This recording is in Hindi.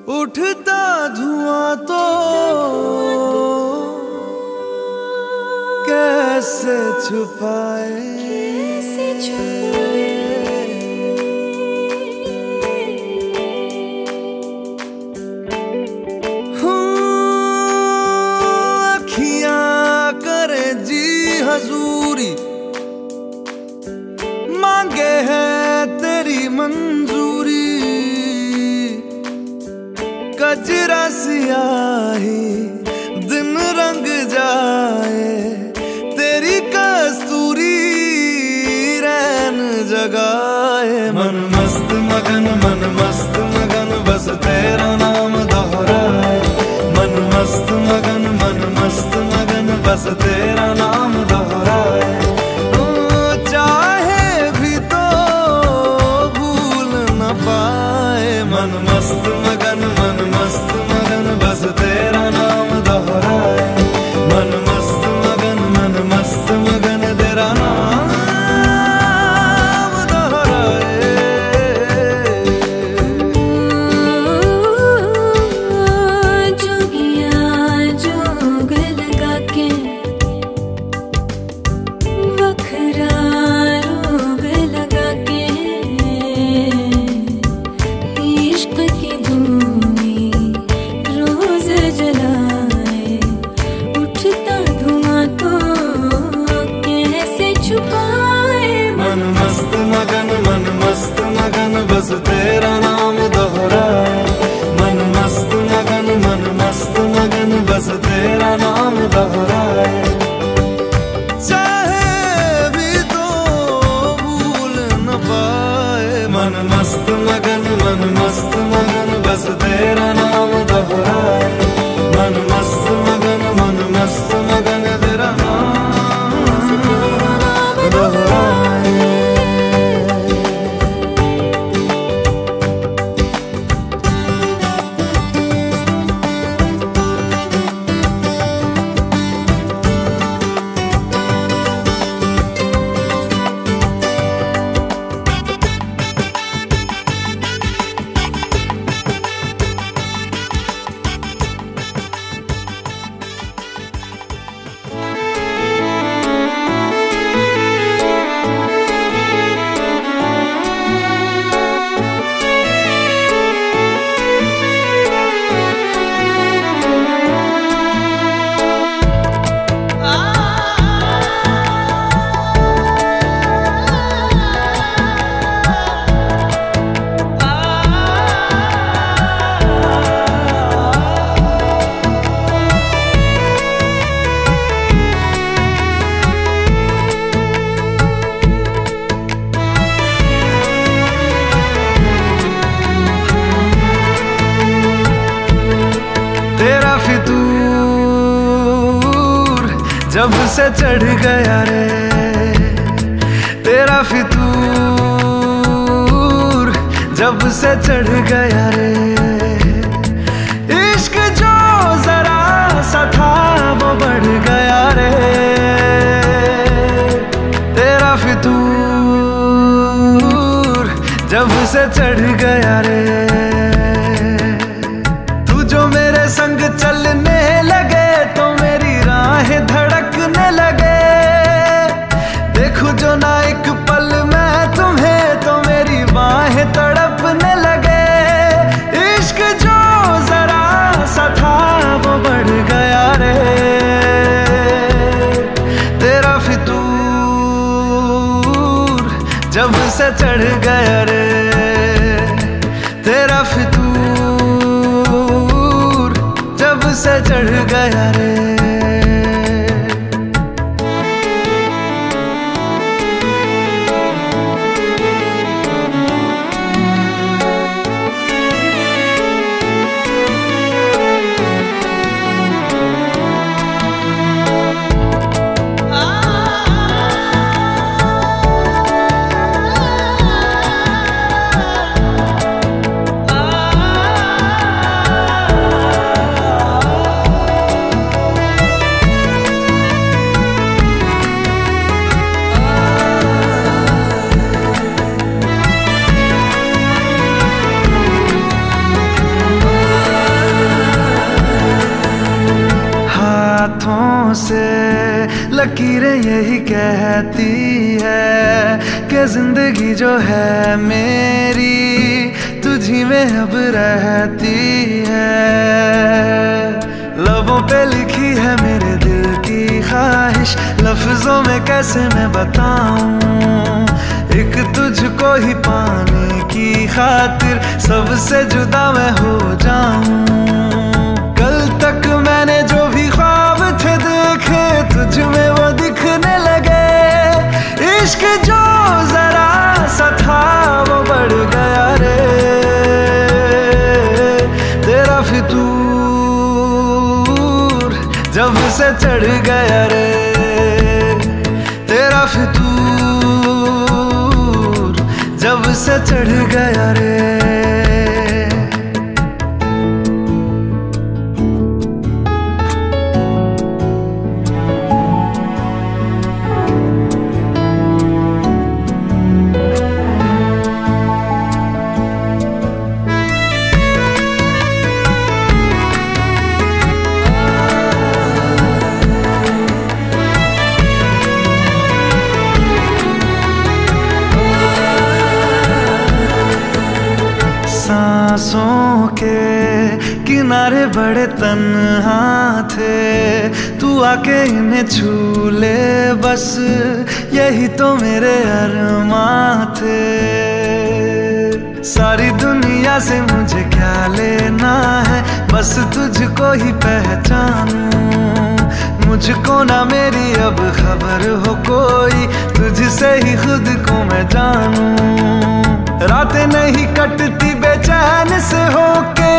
उठता धुआं तो कैसे छुपाए, अखियां करे जी हजूरी, मांगे है तेरी मंजूरी। कजरा सियाही दिन रंग जाए, तेरी कस्तूरी रैन जगाए। मन मस्त मगन बस तेरा नाम दोहराए। मन मस्त मगन बस तेरा नाम दोहराए। चाहे भी तो भूल न पाए। मन मस्त मगन बस तेरा नाम दोहराए। मन मस्त मगन तेरा नाम दोहराए। जोगिया जोग लगा के वखरा रोग लगा के, इश्क की धूनी रोज जलाए। उठता धुआं तो कैसे छुपाए। मन मस्त मगन बस तेरा नाम दोहराए। मन मस्त मगन बस तेरा नाम दोहराए। चाहे भी तो भूल न पाए। मन मस्त मगन बस तेरा नाम दोहराए। मन मस्त मगन तेरा नाम दोहराए। तेरा फितूर जब से चढ़ गया रे, तेरा फितूर जब से चढ़ गया रे। इश्क जो जरा सा था वो बढ़ गया रे। तेरा फितूर जब से चढ़ गया रे। संग चलने लगे तो मेरी राहें धड़कने लगे। देखूं जो ना एक पल मैं तुम्हें तो मेरी बाहें तड़पने लगे। इश्क जो जरा सा था वो बढ़ गया रे। तेरा फितूर जब से चढ़ गया रे। तेरा फितूर जब से चढ़ गया रे। लकीरें यही कहती है कि जिंदगी जो है मेरी तुझी में अब रहती है। लबों पे लिखी है मेरे दिल की ख्वाहिश, लफ्जों में कैसे मैं बताऊं, एक तुझको ही पाने की खातिर सबसे जुदा मैं हो जाऊं। कल तक मैंने जो भी ख्वाब थे देखे तुझ में वो दिखने लगे, इश्क जो जरा सा था वो बढ़ गया रे, तेरा फितूर जब से चढ़ गया रे, तेरा फितूर जब से चढ़ गया रे। सांसों के किनारे बड़े तन्हा थे, तू आके इन्हें छू ले बस यही तो मेरे अरमां थे। सारी दुनिया से मुझे क्या लेना है, बस तुझको ही पहचानूं, मुझको ना मेरी अब खबर हो कोई, तुझसे ही खुद को मैं जानूं। रातें नहीं कटती बेचैन से होके